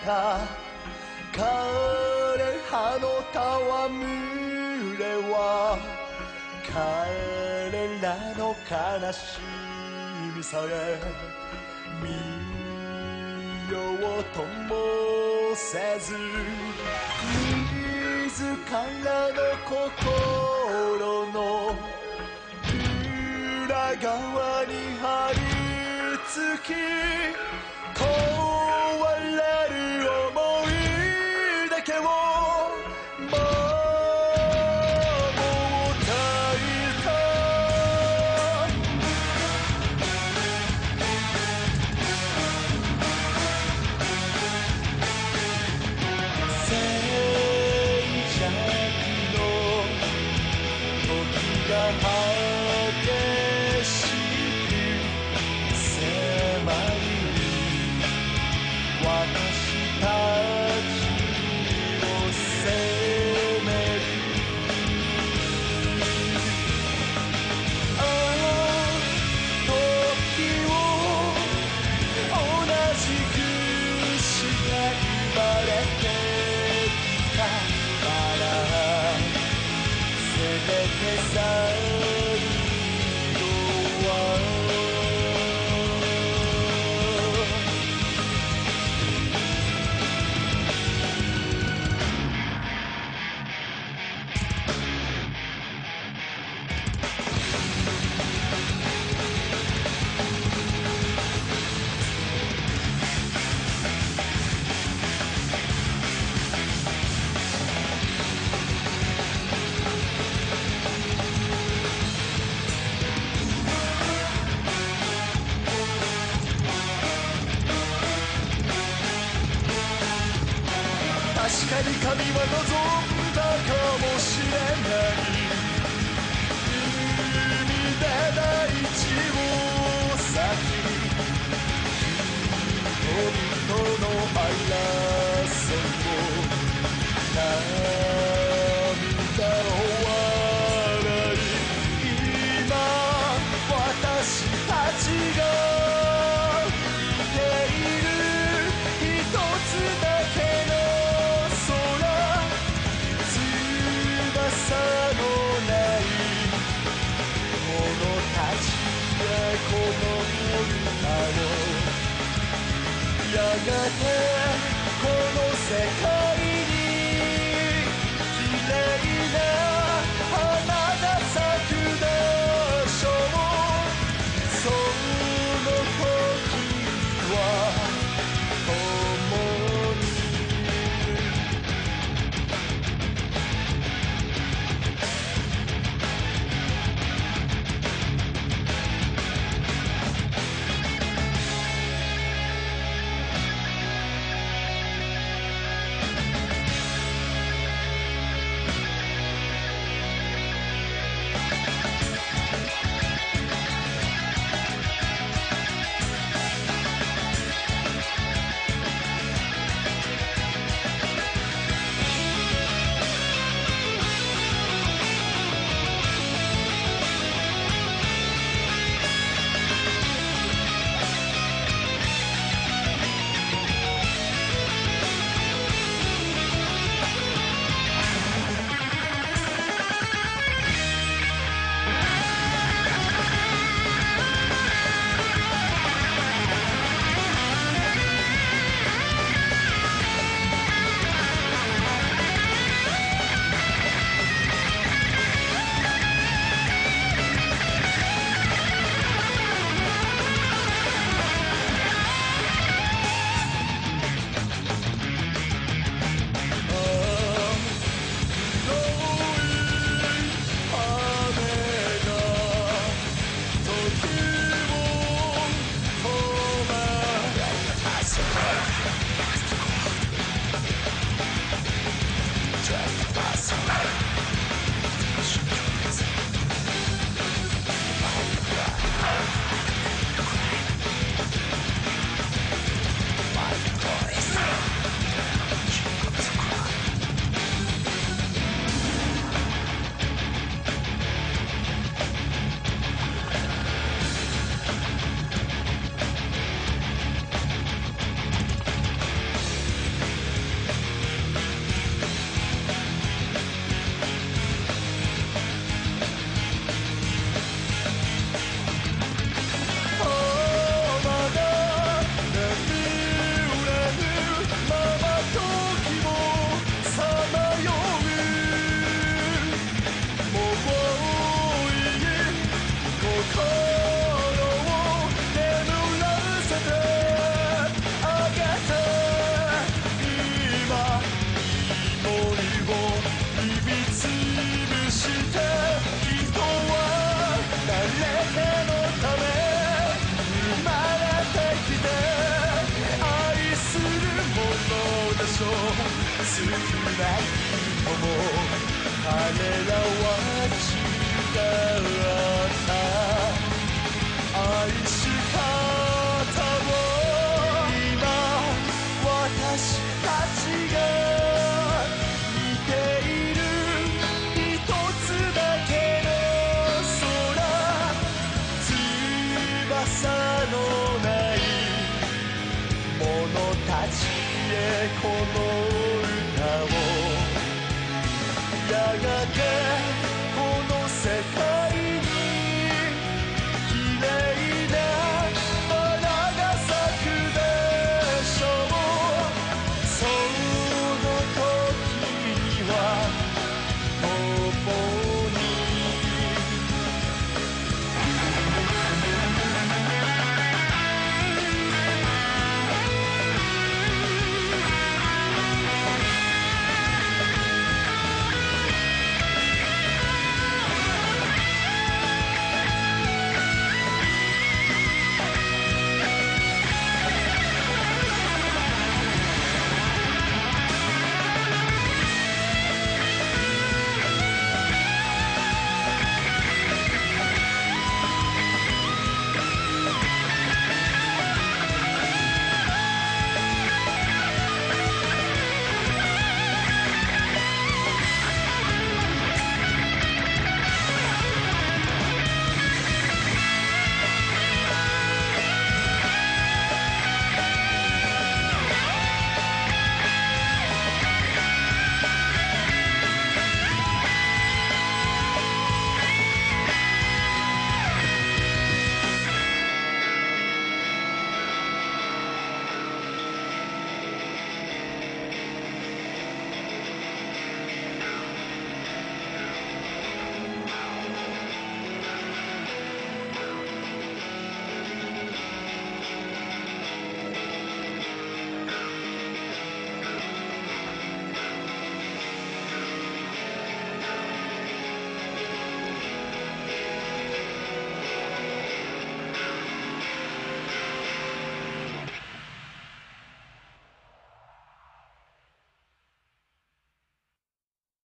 か枯れ葉の戯れは彼らの悲しみさえ見ようともせず自らの心の裏側に張り付き壊れる想いだけを守っていた静寂の時が激しく迫り私たちを責めるああ時を同じくして生まれてきたからせめて最後は確かに神は望んだかもしれない海で大地を裂き人々の争いを涙を笑い今私たちが見ている一つだけの翼のない者たちへこの歌をやがてこの世界に綺麗な花が咲くでしょうその時は共にも彼らは違った愛し方を今私たちが見ている一つだけの空翼のない者たちへこの